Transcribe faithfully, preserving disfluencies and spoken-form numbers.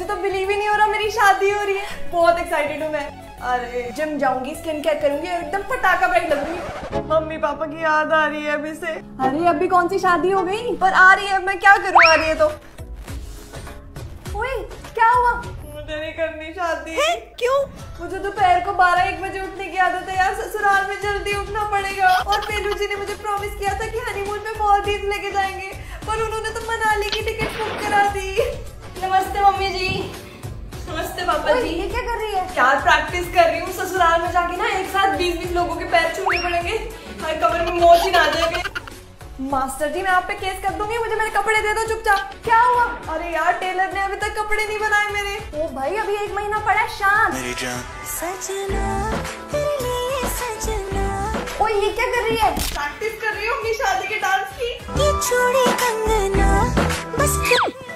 तो बिलीव ही नहीं हो रहा मेरी शादी हो रही है। बहुत एक्साइटेड हूँ मैं। अरे जिम जाऊंगी, स्किन केयर करूंगी, एकदम पटाखा ब्राइट लगूंगी। मम्मी पापा की याद आ रही है अभी से। अरे अभी कौन सी शादी हो गई, पर आ रही है, मैं क्या करूँ, आ रही है तो। ओए क्या हुआ? मुझे नहीं करनी शादी। है? क्यों? मुझे दोपहर को बारह एक बजे उठने की आदत है यार, ससुराल में जल्दी उठना पड़ेगा। और पेलू जी ने मुझे प्रॉमिस किया था कि हनीमून पे मॉलदीव लेके जाएंगे, पर उन्होंने तो मनाली की टिकट बुक करा दी। नमस्ते मम्मी जी। नमस्ते पापा जी। ये क्या कर रही है? क्या प्रैक्टिस कर रही हूँ, ससुराल में जाके ना एक साथ बीस बीस लोगों के पैर छूने पड़ेंगे, हर कमर में मोच ही ना आ जाएंगे। मास्टर जी मैं आप पे केस कर दूंगी, मुझे मेरे कपड़े दे दो चुपचाप। क्या हुआ? अरे यार टेलर ने अभी तक कपड़े नहीं बनाए मेरे। ओ भाई अभी एक महीना पड़ा है, शांत। मेरी जान सजना तेरे लिए सजना। ओ ये क्या कर रही है? प्रैक्टिस कर रही हूँ अपनी शादी के डांस की। ये चूड़ी कंगना बस